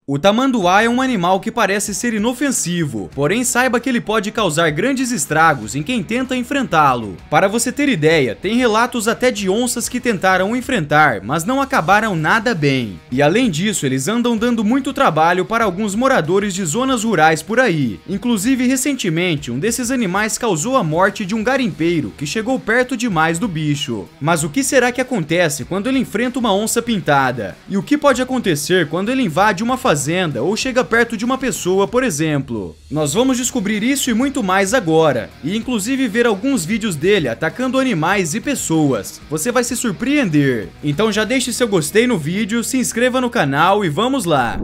O tamanduá é um animal que parece ser inofensivo, porém saiba que ele pode causar grandes estragos em quem tenta enfrentá-lo. Para você ter ideia, tem relatos até de onças que tentaram enfrentar, mas não acabaram nada bem. E além disso, eles andam dando muito trabalho para alguns moradores de zonas rurais por aí. Inclusive, recentemente, um desses animais causou a morte de um garimpeiro que chegou perto demais do bicho. Mas o que será que acontece quando ele enfrenta uma onça pintada? E o que pode acontecer quando ele invade uma fazenda ou chega perto de uma pessoa, por exemplo? Nós vamos descobrir isso e muito mais agora, e inclusive ver alguns vídeos dele atacando animais e pessoas. Você vai se surpreender. Então já deixe seu gostei no vídeo, se inscreva no canal e vamos lá!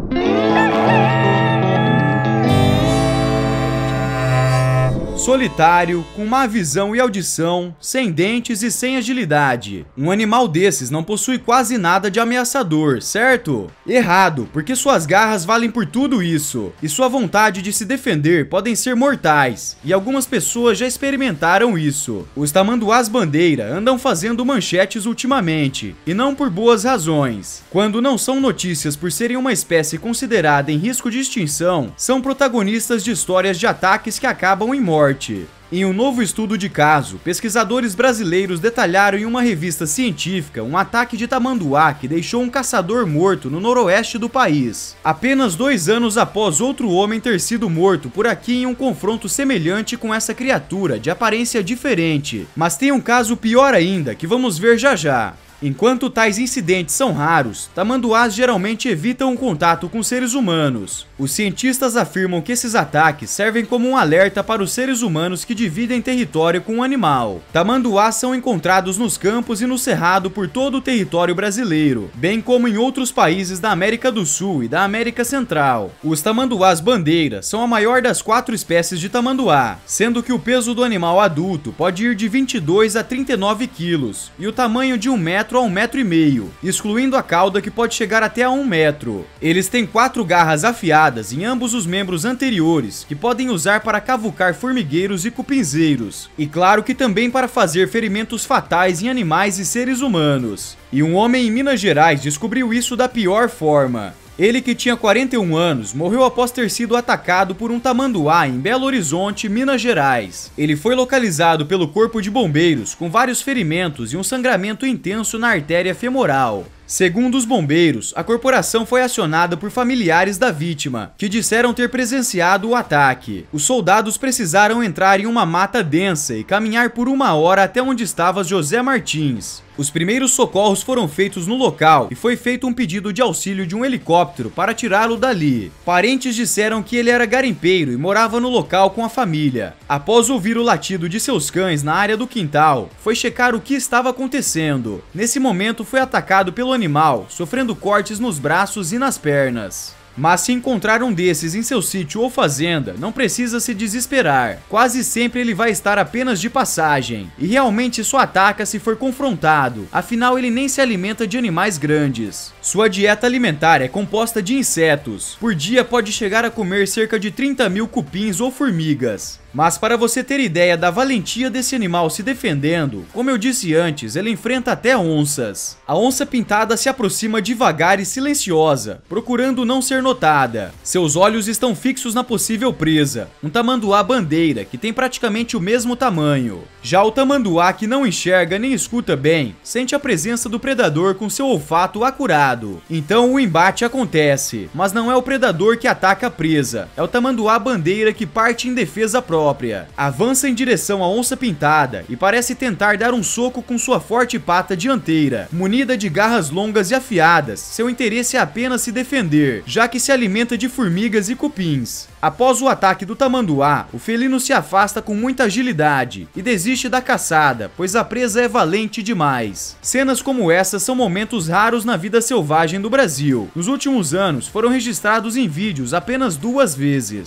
Solitário, com má visão e audição, sem dentes e sem agilidade. Um animal desses não possui quase nada de ameaçador, certo? Errado, porque suas garras valem por tudo isso, e sua vontade de se defender podem ser mortais, e algumas pessoas já experimentaram isso. Os tamanduás bandeira andam fazendo manchetes ultimamente, e não por boas razões. Quando não são notícias por serem uma espécie considerada em risco de extinção, são protagonistas de histórias de ataques que acabam em morte. Em um novo estudo de caso, pesquisadores brasileiros detalharam em uma revista científica um ataque de tamanduá que deixou um caçador morto no noroeste do país. Apenas 2 anos após outro homem ter sido morto por aqui em um confronto semelhante com essa criatura de aparência diferente. Mas tem um caso pior ainda que vamos ver já já. Enquanto tais incidentes são raros, tamanduás geralmente evitam o contato com seres humanos. Os cientistas afirmam que esses ataques servem como um alerta para os seres humanos que dividem território com o animal. Tamanduás são encontrados nos campos e no cerrado por todo o território brasileiro, bem como em outros países da América do Sul e da América Central. Os tamanduás bandeira são a maior das 4 espécies de tamanduá, sendo que o peso do animal adulto pode ir de 22 a 39 quilos e o tamanho de 1 metro a 1,5 metros, excluindo a cauda que pode chegar até a 1 metro. Eles têm 4 garras afiadas em ambos os membros anteriores, que podem usar para cavucar formigueiros e cupinzeiros, e claro que também para fazer ferimentos fatais em animais e seres humanos. E um homem em Minas Gerais descobriu isso da pior forma. Ele, que tinha 41 anos, morreu após ter sido atacado por um tamanduá em Belo Horizonte, Minas Gerais. Ele foi localizado pelo corpo de bombeiros com vários ferimentos e um sangramento intenso na artéria femoral. Segundo os bombeiros, a corporação foi acionada por familiares da vítima, que disseram ter presenciado o ataque. Os soldados precisaram entrar em uma mata densa e caminhar por 1 hora até onde estava José Martins. Os primeiros socorros foram feitos no local e foi feito um pedido de auxílio de um helicóptero para tirá-lo dali. Parentes disseram que ele era garimpeiro e morava no local com a família. Após ouvir o latido de seus cães na área do quintal, foi checar o que estava acontecendo. Nesse momento foi atacado pelo animal, sofrendo cortes nos braços e nas pernas. Mas se encontrar um desses em seu sítio ou fazenda, não precisa se desesperar. Quase sempre ele vai estar apenas de passagem, e realmente só ataca se for confrontado, afinal ele nem se alimenta de animais grandes. Sua dieta alimentar é composta de insetos. Por dia pode chegar a comer cerca de 30 mil cupins ou formigas. Mas para você ter ideia da valentia desse animal se defendendo, como eu disse antes, ele enfrenta até onças. A onça pintada se aproxima devagar e silenciosa, procurando não ser notada. Seus olhos estão fixos na possível presa, um tamanduá bandeira que tem praticamente o mesmo tamanho. Já o tamanduá, que não enxerga nem escuta bem, sente a presença do predador com seu olfato acurado. Então o embate acontece, mas não é o predador que ataca a presa, é o tamanduá bandeira que parte em defesa própria. Avança em direção à onça pintada e parece tentar dar um soco com sua forte pata dianteira. Munida de garras longas e afiadas, seu interesse é apenas se defender, já que se alimenta de formigas e cupins. Após o ataque do tamanduá, o felino se afasta com muita agilidade e desiste da caçada, pois a presa é valente demais. Cenas como essas são momentos raros na vida selvagem do Brasil. Nos últimos anos, foram registrados em vídeos apenas 2 vezes.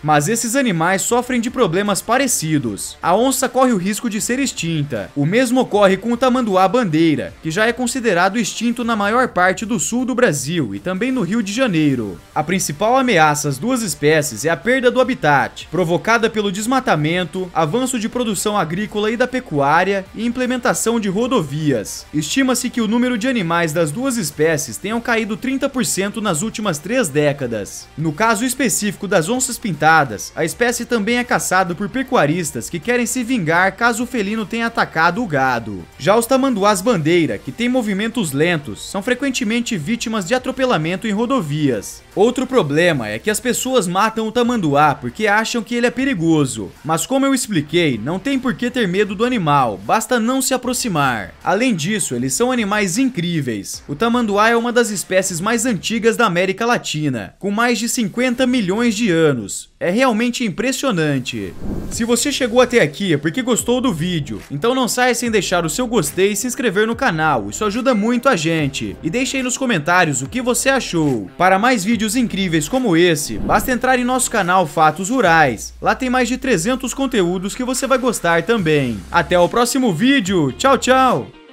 Mas esses animais sofrem de problemas parecidos. A onça corre o risco de ser extinta. O mesmo ocorre com o tamanduá-bandeira, que já é considerado extinto na maior parte do sul do Brasil e também no Rio de Janeiro. A principal ameaça às duas espécies é a perda do habitat, provocada pelo desmatamento, avanço de produção agrícola e da pecuária e implementação de rodovias. Estima-se que o número de animais das duas espécies tenham caído 30% nas últimas 3 décadas. No caso específico das onças pintadas, a espécie também é caçada por pecuaristas que querem se vingar caso o felino tenha atacado o gado. Já os tamanduás-bandeira, que têm movimentos lentos, são frequentemente vítimas de atropelamento em rodovias. Outro problema é que as pessoas matam o tamanduá porque acham que ele é perigoso, mas como eu expliquei, não tem por que ter medo do animal, basta não se aproximar. Além disso, eles são animais incríveis. O tamanduá é uma das espécies mais antigas da América Latina, com mais de 50 milhões de anos. É realmente impressionante. Se você chegou até aqui é porque gostou do vídeo, então não saia sem deixar o seu gostei e se inscrever no canal, isso ajuda muito a gente. E deixe aí nos comentários o que você achou. Para mais vídeos incríveis como esse, basta entrar em nosso canal Fatos Rurais. Lá tem mais de 300 conteúdos que você vai gostar também. Até o próximo vídeo, tchau, tchau!